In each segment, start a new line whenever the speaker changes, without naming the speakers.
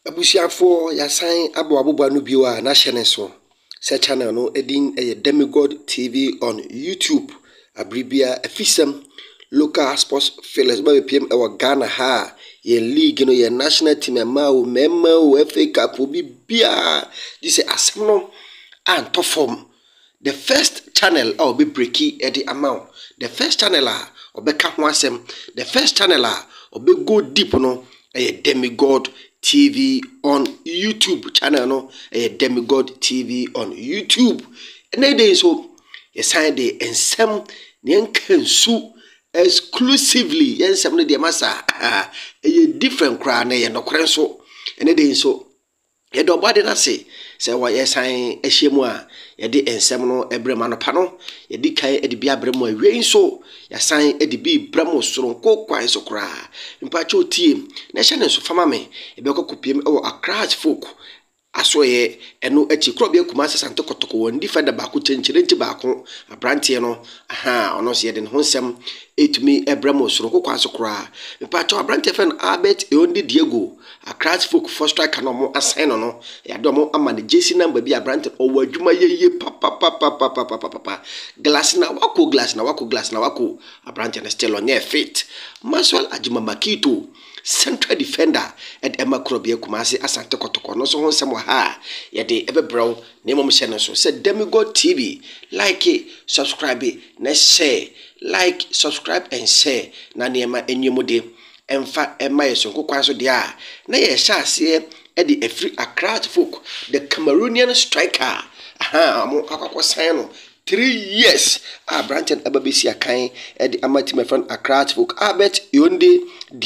Abusiafo ya sign abo no biwa na channel so. Se channel no edin Demigod TV on YouTube. Abribia efisem local sports fellas ba PM e Ghana ha ye league no ye national team ma o memma o FA Cup obi bia this asem no and to form the first channel or be breaky at the amount. The first channel or be ka ho asem. The first channel or be go deep no a Demigod TV on YouTube channel no a Demigod TV on YouTube. And then so you sign the ensem nyenkansu exclusively yensem no de masa a different crowd na ye no krenso. And then so ye do body na say wa yes sign ehyiemu a ye de ensem no ebrema no pa no ye di kai e de bia bremo awie so ya sign e de bi bremo soronko kwan so kra mpacho tie na hye ne so fama me e be kokopiem e wo Accra folk asoye eno achi kro bia kuma asante kotoko won defender ba ko chenchire nti ba ko abrante no ono se ye de ho nsem etumi ebremo soronko kwan so kra mpacho abrante fen Albert Eondi Diego Accra folk for striker no mo assign no ya do mo ama the JC number bi abrante o wadwuma ye papa glass na wako abrante na still on fit Maxwell Agyeman central defender at Emma Krobie Kumasi Asante Kotoko no so ho nsem ha ye de ebebrew na emom hye no so say Demigod TV like it, subscribe it, na share like subscribe and share na niema enyemude emfa emma yesonko kwanso de a na ye hye ase e de afri Accra folk the Cameroonian striker mo akwakwọ sign no 3 years Branton Ababesi akan e de amati my friend Accra folk Albert Eondi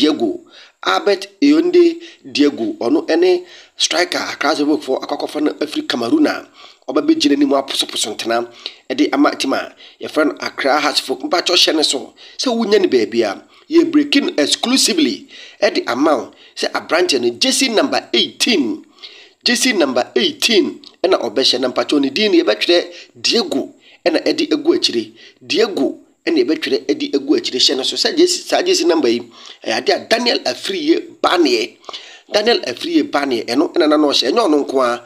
Diego ono ene striker Accra folk for akwakwọ na afri Cameroona obabegire ni mu aposoposo ntena e de amatima your friend Accra has folk mpa cho hye ne so se wunya ni baabi a ye breaking exclusively at the amount say a branch and JC number 18 and a obesha na patoni din ye betwere Diego and a edi egu achire Diego and ye betwere edi egu achire hye no so say JC number yi ade Daniel Afriye Bane eno na no hye enyo no nko a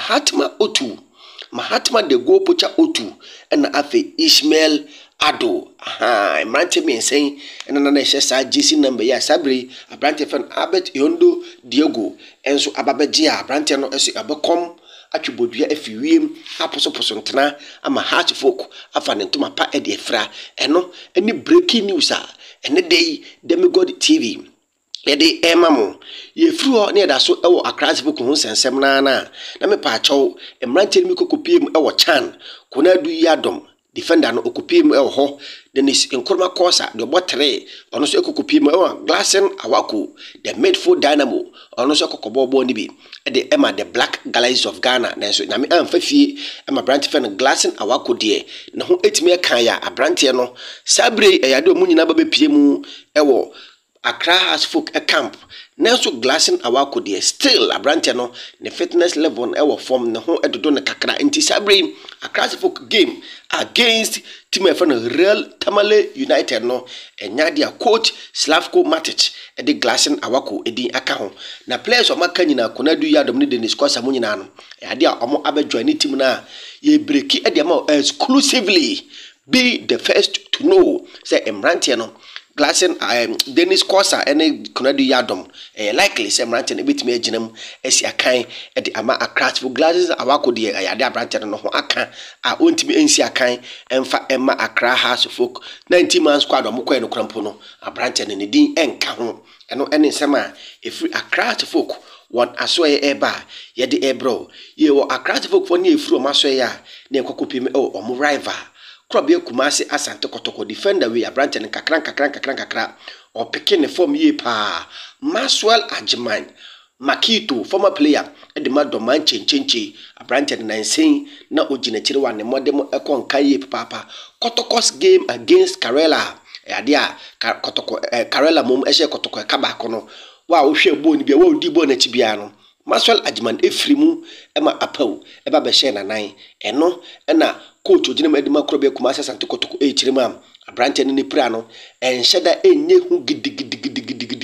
Mahatma de go pocha otu and afi Ishmael Ado Mrante me saying and na hye sa JC number ya sabre abrante fan Albert Eondi Diego enso ababeje abrante no eso abekom atwebodua afiwiem aposoposo ntena ama heart folk afa ne ntoma pa e de fra eno any breaking news ene dey Demigod TV yede emamo ye fru ho ne da so ewo Accra folk ho sensem na me pa acho mrante mi kokopiem ewo chan konadu yadom defender no okopiem ewo ho Dennis Nkrumah Kosa the botre ono so ekokopiem ewo Glassen Awako the midfield dynamo ono so kokobobo ni bi e de ema the black galleys of Ghana na so na me amfa fie ema branch fan Glassen Awako de na ho etime kan ya abrante no sabre eyade omunyina ba bepie mu ewo Accra has folk a camp Nelso Glassen Awako de still abrante no ne fitness level e wo form ne ho edodo ne kakra nti sabre Accra folk game against team Real Tamale United no enya dia coach Slavko Matic e de Glassen Awako edin aka ho na players o maka nyina konadu yadom ne Dennis Kosa mo nyina no e ade a omo abejoin ne team na ye breaki e de ma exclusively be the first to know say emrante no Glassen Dennis Kosa ene konadu yadom likely say emrante no betime aginam esi akan e de ama Accra for Glassen Awako de ayade abrante no ho aka a ontimi ensi akan emfa emma Accra House folk 90 man squad o mokọ no krampo no abrante ne din enka ho eno ene nsema efri Accra folk won asoye eba ye de ebro ye wo Accra folk for ne efri o masoye ya ne kokopim o mo rival Krobie Kumasi Asante Kotoko defender we abrante ne kakran o peke ne form ye pa Maxwell Agyeman Makito former player e de madoman chenchenche abrante ne nansen na ogina kire wa ne modem ekon kan ye papa Kotoko's game against Karela ade a Kotoko Karela mom ehye Kotoko ka ba ko no wa wo hwe bo ni bia wa odi bo na chi bia no Maxwell Agyeman efrimu ema apaw eba be hye na nan eno na coach ogina medima Krobie Kumasi Asante Kotoko e chirema abrante ne pra no enhyeda enye hu gidigidi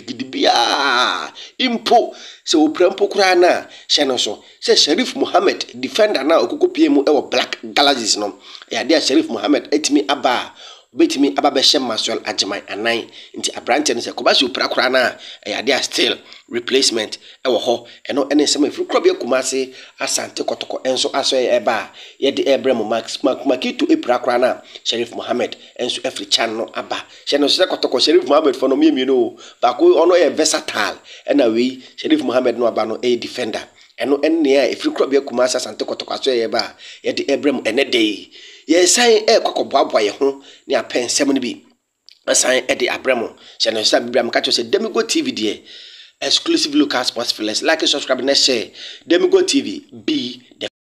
bia impo se oprempo kura na hye no so se Sheriff Mohammed defender na okokopie mu e wo Black Galaxies no ya dia Sheriff Mohammed etimi aba betimi aba be hye Maxwell Agyeman anan nti abrante no se kobasi opra kura na ya dia still replacement e wo ho eno ene se mafiri kura bia kumase asante kotoko enso aso e ba ye de ebrem makitu epra kura na Sheriff Mohammed enso efri chan no aba hye no se kotoko Sheriff Mohammed for no mienu ba ko ono e versatile ena we Sheriff Mohammed no aba no e defender eno enne ya efri kura bia kumase asante kotoko aso e ba ye de ebrem ene dey ye san kwakoboaboa ye ho ne apensem no bi asan e de abremo hye no se bibram ka cho se Demigo TV de exclusive local sports fillers. Like and subscribe and share. Demigo TV be the